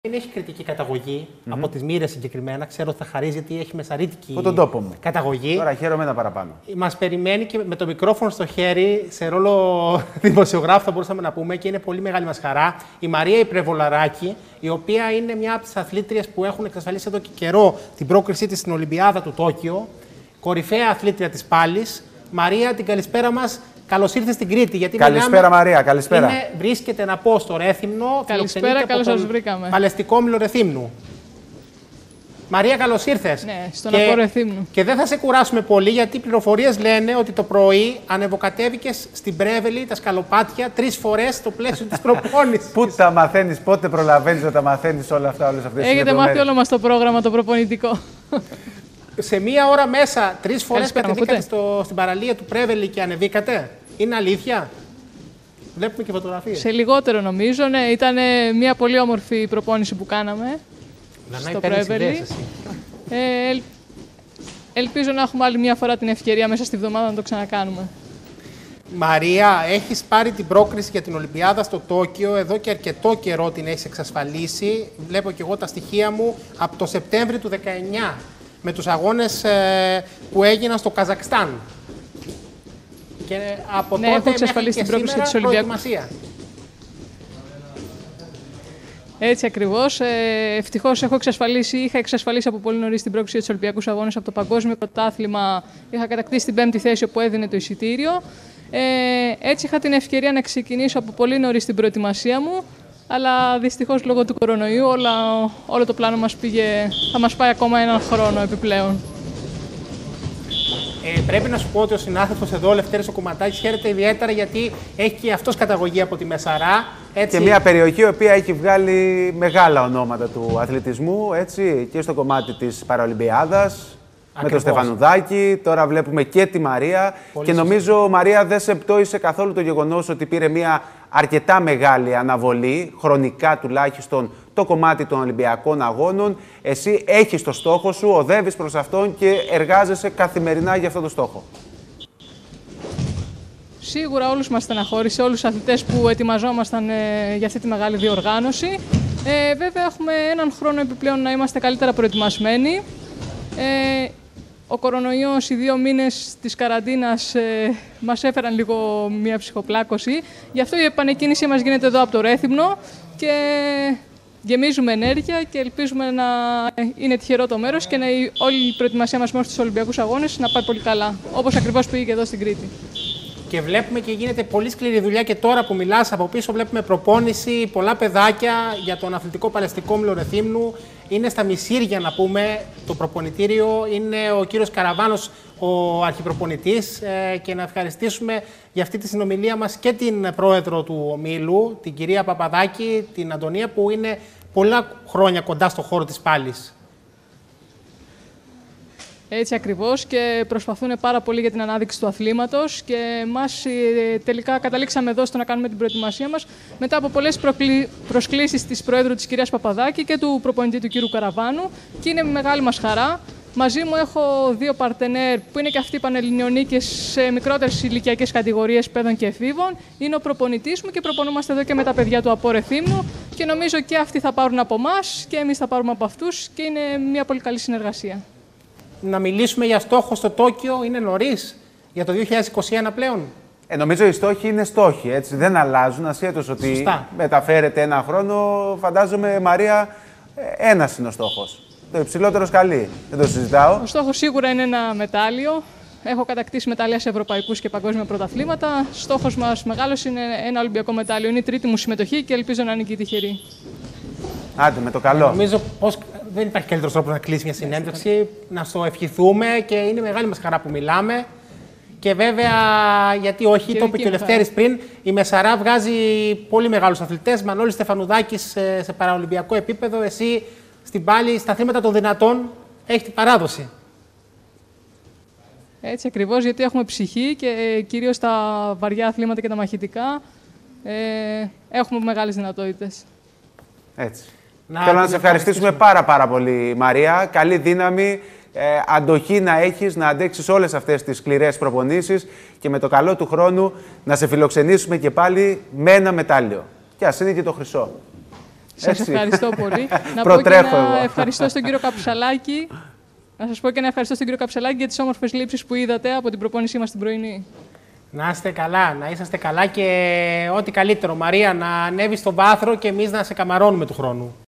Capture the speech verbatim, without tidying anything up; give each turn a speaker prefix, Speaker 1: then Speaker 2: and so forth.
Speaker 1: Δεν έχει κριτική καταγωγή mm-hmm. από τις μοίρες συγκεκριμένα. Ξέρω ότι θα χαρίζει γιατί έχει μεσαρίτικη
Speaker 2: από τον τόπο μου.
Speaker 1: καταγωγή.
Speaker 2: Τώρα χαίρομαι ένα παραπάνω.
Speaker 1: Μας περιμένει και με το μικρόφωνο στο χέρι, σε ρόλο δημοσιογράφου θα μπορούσαμε να πούμε, και είναι πολύ μεγάλη μας χαρά, η Μαρία η Πρεβολαράκη, η οποία είναι μια από τις αθλήτριες που έχουν εξασφαλίσει εδώ και καιρό την πρόκρισή της στην Ολυμπιάδα του Τόκιο. Κορυφαία αθλήτρια της πάλης. Μαρία, την καλησπέρα μας. Καλώς ήρθες στην Κρήτη. Γιατί
Speaker 2: καλησπέρα, μιλάμε, Μαρία. Καλησπέρα.
Speaker 1: Είναι, βρίσκεται να πω στο Ρέθυμνο.
Speaker 3: Καλησπέρα, καλώς σας βρήκαμε.
Speaker 1: Παλαιστικόμηλο Ρεθύμνου. Μαρία, καλώς ήρθες.
Speaker 3: Ναι, στον από Ρεθύμνου.
Speaker 1: Και δεν θα σε κουράσουμε πολύ, γιατί οι πληροφορίες λένε ότι το πρωί ανεβοκατέβηκες στην Πρέβελη, τα σκαλοπάτια, τρεις φορές στο πλαίσιο της προπόνησης.
Speaker 2: Πού τα μαθαίνεις, πότε προλαβαίνεις να τα μαθαίνεις όλα αυτά, όλες αυτές τις
Speaker 3: Έχετε μάθει όλο μας το πρόγραμμα, το προπονητικό.
Speaker 1: Σε μία ώρα μέσα, τρεις φορές κατεβήκατε στο, στην παραλία του Πρέβελη και ανεβήκατε. Είναι αλήθεια? Βλέπουμε και φωτογραφίες.
Speaker 3: Σε λιγότερο νομίζω, ναι. Ήταν μια πολύ όμορφη προπόνηση που κάναμε
Speaker 1: να,
Speaker 3: στο Πρέβελη. Ε, ελ, ελπίζω να έχουμε άλλη μια φορά την ευκαιρία μέσα στη βδομάδα να το ξανακάνουμε.
Speaker 1: Μαρία, έχεις πάρει την πρόκριση για την Ολυμπιάδα στο Τόκιο. Εδώ και αρκετό καιρό την έχεις εξασφαλίσει. Βλέπω και εγώ τα στοιχεία μου από το Σεπτέμβρη του δεκαεννιά. Με τους αγώνες ε, που έγιναν στο Καζακστάν. Και από
Speaker 3: ναι,
Speaker 1: τότε
Speaker 3: έχω εξασφαλίσει την πρόκληση της Ολυμπιακού. Έτσι ακριβώς. Ε, ευτυχώς έχω εξασφαλίσει, είχα εξασφαλίσει από πολύ νωρίς την πρόκληση της Ολυμπιακούς Αγώνες από το Παγκόσμιο Πρωτάθλημα. Είχα κατακτήσει την πέμπτη θέση όπου έδινε το εισιτήριο. Ε, έτσι είχα την ευκαιρία να ξεκινήσω από πολύ νωρίς την προετοιμασία μου. Αλλά δυστυχώς λόγω του κορονοϊού όλα, όλο το πλάνο μας πήγε, θα μας πάει ακόμα έναν χρόνο επιπλέον.
Speaker 1: Ε, πρέπει να σου πω ότι ο συνάδελφος εδώ, ο Λευτέρης ο Κομματάκης, χαίρεται ιδιαίτερα γιατί έχει και αυτός καταγωγή από τη Μεσαρά. Έτσι.
Speaker 2: Και μια περιοχή η οποία έχει βγάλει μεγάλα ονόματα του αθλητισμού, έτσι, και στο κομμάτι της Παραολυμπιάδας. Με τον Στεφανουδάκη, τώρα βλέπουμε και τη Μαρία. Πολύ και νομίζω, Μαρία, δεν σε πτώησε καθόλου το γεγονός ότι πήρε μια αρκετά μεγάλη αναβολή, χρονικά τουλάχιστον, το κομμάτι των Ολυμπιακών Αγώνων. Εσύ έχεις το στόχο σου, οδεύεις προς αυτόν και εργάζεσαι καθημερινά για αυτόν τον στόχο.
Speaker 3: Σίγουρα όλους μας στεναχώρησε, όλους τους αθλητές που ετοιμαζόμασταν ε, για αυτή τη μεγάλη διοργάνωση. Ε, βέβαια, έχουμε έναν χρόνο επιπλέον να είμαστε καλύτερα προετοιμασμένοι. Ε, Ο κορονοϊός, οι δύο μήνες της καραντίνας ε, μας έφεραν λίγο μια ψυχοπλάκωση. Γι' αυτό η επανεκκίνησή μας γίνεται εδώ από το Ρέθυμνο και γεμίζουμε ενέργεια και ελπίζουμε να είναι τυχερό το μέρος και να όλη η προετοιμασία μας μέχρι τους Ολυμπιακούς Αγώνες να πάει πολύ καλά, όπως ακριβώς πήγε και εδώ στην Κρήτη.
Speaker 1: Και βλέπουμε και γίνεται πολύ σκληρή δουλειά και τώρα που μιλάς από πίσω βλέπουμε προπόνηση, πολλά παιδάκια για τον αθλητικό παλαιστικόμηλο Ρεθύμνου. Είναι στα Μισήρια να πούμε το προπονητήριο, είναι ο κύριος Καραβάνος ο αρχιπροπονητής ε, και να ευχαριστήσουμε για αυτή τη συνομιλία μας και την πρόεδρο του ομίλου, την κυρία Παπαδάκη, την Αντωνία, που είναι πολλά χρόνια κοντά στο χώρο της πάλης.
Speaker 3: Έτσι ακριβώς, και προσπαθούν πάρα πολύ για την ανάδειξη του αθλήματος και μας τελικά καταλήξαμε εδώ στο να κάνουμε την προετοιμασία μας μετά από πολλές προκλη... προσκλήσεις της Προέδρου της κυρίας Παπαδάκη και του προπονητή του κύριου Καραβάνου, και είναι μεγάλη μας χαρά. Μαζί μου έχω δύο παρτενέρ που είναι και αυτοί πανελληνιονίκες σε μικρότερες ηλικιακές κατηγορίες παιδών και εφήβων. Είναι ο προπονητής μου και προπονούμαστε εδώ και με τα παιδιά του από Ρεθύμνου και νομίζω και αυτοί θα πάρουν από εμάς και εμείς θα πάρουμε από αυτούς και είναι μια πολύ καλή συνεργασία.
Speaker 1: Να μιλήσουμε για στόχο στο Τόκιο, είναι νωρίς για το δύο χιλιάδες είκοσι ένα πλέον?
Speaker 2: Ε, νομίζω οι στόχοι είναι στόχοι, έτσι, δεν αλλάζουν, ασχέτως ότι
Speaker 1: Σωστά.
Speaker 2: μεταφέρεται ένα χρόνο. Φαντάζομαι, Μαρία, ένας είναι ο στόχος. Το υψηλότερο σκαλί, δεν το συζητάω.
Speaker 3: Ο στόχος σίγουρα είναι ένα μετάλλιο. Έχω κατακτήσει μετάλλια σε ευρωπαϊκούς και παγκόσμια πρωταθλήματα. Στόχος μας μεγάλος είναι ένα Ολυμπιακό μετάλλιο. Είναι η τρίτη μου συμμετοχή και ελπίζω να είναι και η τυχερή.
Speaker 2: Άντε, με το καλό.
Speaker 1: Νομίζω πως δεν υπάρχει καλύτερος τρόπος να κλείσει μια συνέντευξη, να στο ευχηθούμε και είναι μεγάλη μας χαρά που μιλάμε. Και βέβαια, γιατί όχι, το είπε και ο Λευτέρης πριν, η Μεσαρά βγάζει πολύ μεγάλους αθλητές. Μανώλης Στεφανουδάκης σε, σε παραολυμπιακό επίπεδο. Εσύ στην πάλη, στα αθλήματα των δυνατών, έχει την παράδοση.
Speaker 3: Έτσι ακριβώς, γιατί έχουμε ψυχή και κυρίως τα βαριά αθλήματα και τα μαχητικά ε, έχουμε μεγάλες δυνατότητες.
Speaker 2: Έτσι. Να, Θέλω να σε ευχαριστήσουμε πάρα πάρα πολύ, Μαρία. Καλή δύναμη, ε, αντοχή να έχεις, να αντέξεις όλες αυτές τις σκληρές προπονήσεις και με το καλό του χρόνου να σε φιλοξενήσουμε και πάλι με ένα μετάλλιο. Και ας είναι και το χρυσό.
Speaker 3: Σας ευχαριστώ πολύ. Να πω και ένα ευχαριστώ στον κύριο Καψαλάκη. Να σας πω και ένα ευχαριστώ στον κύριο Καψαλάκη για τις όμορφες λήψεις που είδατε από την προπόνησή μας την πρωινή.
Speaker 1: Να είστε καλά, να είσαστε καλά και ό,τι καλύτερο. Μαρία, να ανέβεις στο βάθρο και εμείς να σε καμαρώνουμε του χρόνου.